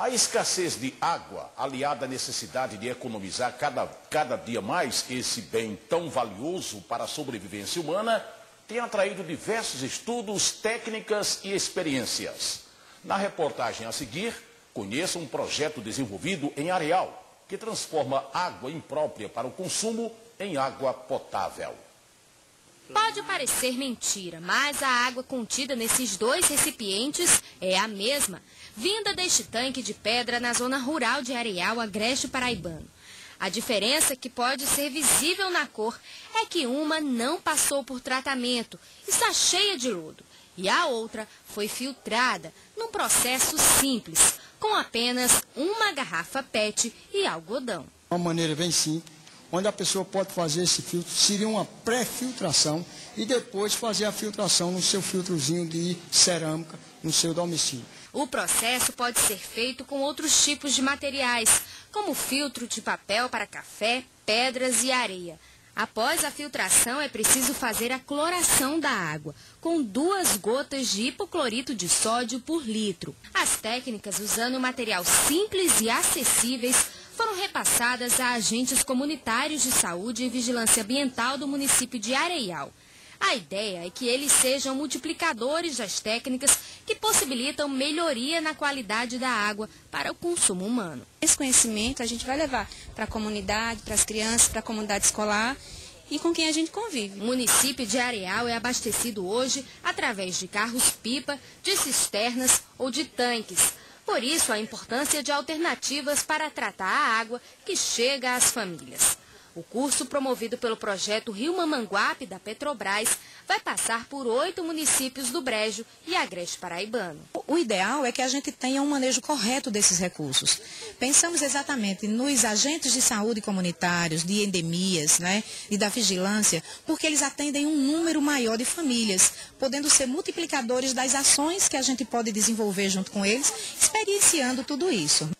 A escassez de água, aliada à necessidade de economizar cada dia mais esse bem tão valioso para a sobrevivência humana, tem atraído diversos estudos, técnicas e experiências. Na reportagem a seguir, conheça um projeto desenvolvido em Areal, que transforma água imprópria para o consumo em água potável. Pode parecer mentira, mas a água contida nesses dois recipientes é a mesma, vinda deste tanque de pedra na zona rural de Areal, Agreste Paraibano. A diferença, que pode ser visível na cor, é que uma não passou por tratamento, está cheia de lodo, e a outra foi filtrada num processo simples, com apenas uma garrafa PET e algodão. Uma maneira bem simples, onde a pessoa pode fazer esse filtro, seria uma pré-filtração e depois fazer a filtração no seu filtrozinho de cerâmica, no seu domicílio. O processo pode ser feito com outros tipos de materiais, como filtro de papel para café, pedras e areia. Após a filtração, é preciso fazer a cloração da água, com 2 gotas de hipoclorito de sódio por litro. As técnicas, usando material simples e acessíveis, foram repassadas a agentes comunitários de saúde e vigilância ambiental do município de Areal. A ideia é que eles sejam multiplicadores das técnicas que possibilitam melhoria na qualidade da água para o consumo humano. Esse conhecimento a gente vai levar para a comunidade, para as crianças, para a comunidade escolar e com quem a gente convive. O município de Areal é abastecido hoje através de carros-pipa, de cisternas ou de tanques. Por isso, a importância de alternativas para tratar a água que chega às famílias. O curso, promovido pelo projeto Rio Mamanguape, da Petrobras, vai passar por 8 municípios do Brejo e Agreste Paraibano. O ideal é que a gente tenha um manejo correto desses recursos. Pensamos exatamente nos agentes de saúde comunitários, de endemias, e da vigilância, porque eles atendem um número maior de famílias, podendo ser multiplicadores das ações que a gente pode desenvolver junto com eles, experienciando tudo isso.